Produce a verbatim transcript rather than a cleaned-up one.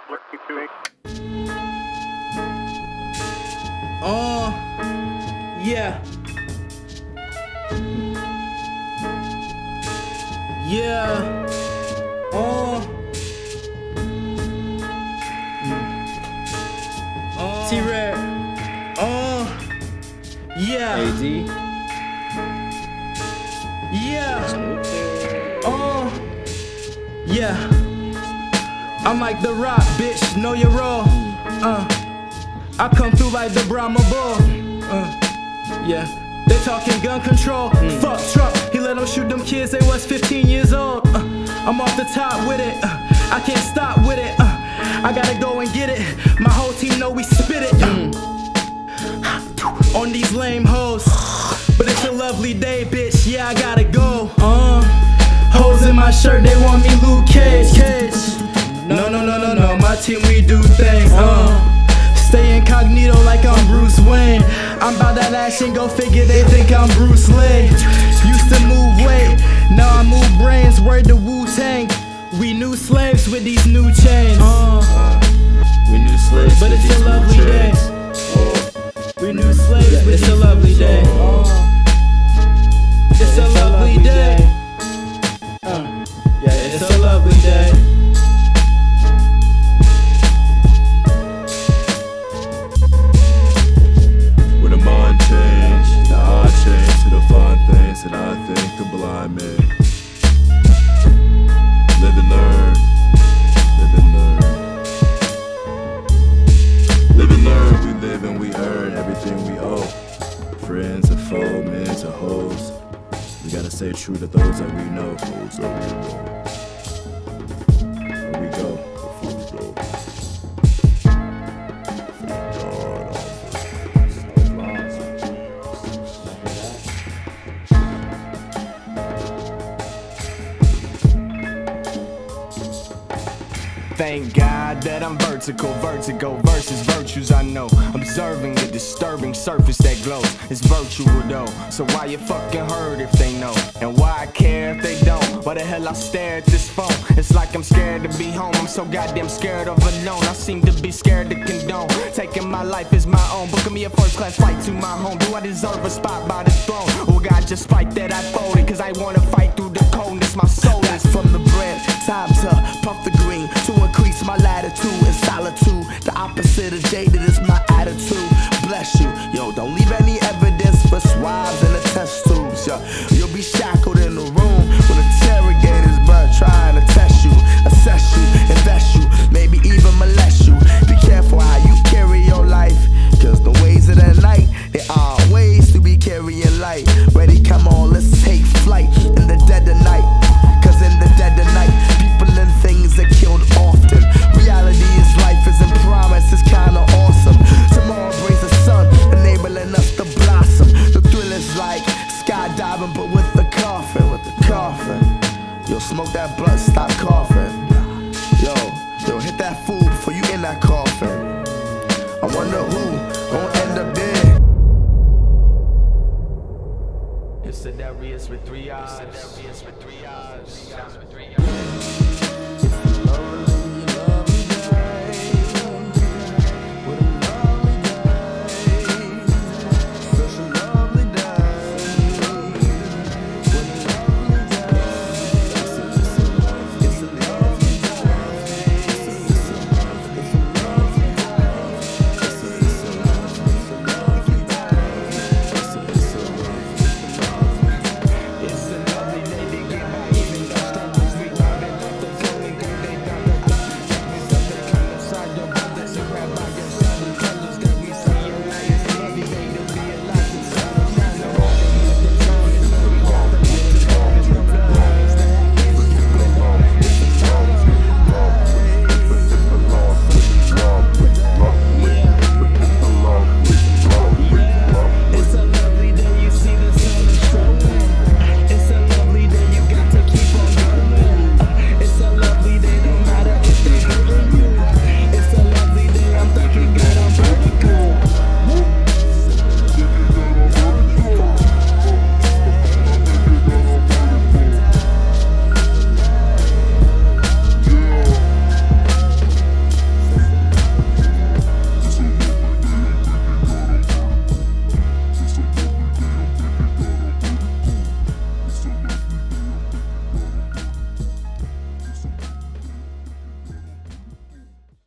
Oh, yeah. Yeah. Oh. Oh. T-Red. Oh. Yeah. A D. Yeah. Oh. Yeah. I'm like the Rock, bitch. Know your role. Uh. I come through like the Brahma Bull. Uh. Yeah. They talking gun control. Mm. Fuck Trump. He let them shoot them kids. They was fifteen years old. Uh. I'm off the top with it. Uh. I can't stop with it. Uh. I gotta go and get it. My whole team know we spit it. Mm. On these lame hoes. But it's a lovely day, bitch. Yeah, I gotta go. Uh, hoes in my shirt, they want me Luke Cage. No, no, no, no, no. My team, we do things. Uh, stay incognito like I'm Bruce Wayne. I'm about that action, go figure. They think I'm Bruce Lee. Used to move weight, now I move brains. Word to Wu-Tang. We new slaves with these new chains. Uh, we new slaves, but it's a lovely day. We new slaves, yeah, but it's a lovely day. Uh, it's a lovely day. Uh, yeah, it's a lovely day. When the mind change, the eye change to the fine things that I think can blind me. Live and learn, live and learn. Live and learn, we live and we earn everything we owe. Friends and foe, men to hoes. We gotta stay true to those that we know. Those that we know. Here we go. Before we go. Thank God that I'm vertical, vertigo versus virtues I know. Observing the disturbing surface that glows. It's virtual though, so why you fucking heard if they know? And why I care if they don't? Why the hell I stare at this phone? It's like I'm scared to be home, I'm so goddamn scared of alone. I seem to be scared to condone taking my life as my own, booking me a first class flight to my home. Do I deserve a spot by the throne? Or God just spite that I folded? Cause I wanna fight through the coldness, my soul is from the bread. Time to puff the green, to increase my latitude in solitude. The opposite of jaded is my attitude. Bless you, yo, don't leave any evidence for swabs and the test tubes, yo. You'll be shackled in the room with interrogators, bruh, trying to test you, assess you, invest you, maybe even molest you. Be careful how you carry your life, cause the ways of the night, there are ways to be carrying light. Ready, come on, let's take flight in the dead of night. Cause in the dead of night, people and things are killed often. Reality is life isn't promise, it's kinda awesome. Tomorrow brings the sun, enabling us to blossom. The thrill is like skydiving, but with the coffin, with the coffin. Yo, smoke that blunt, stop coughing. Yo, yo, hit that food before you in that coffin. I wonder who gon' end up there. It's a Darius with three eyes. It's a Darius with three eyes.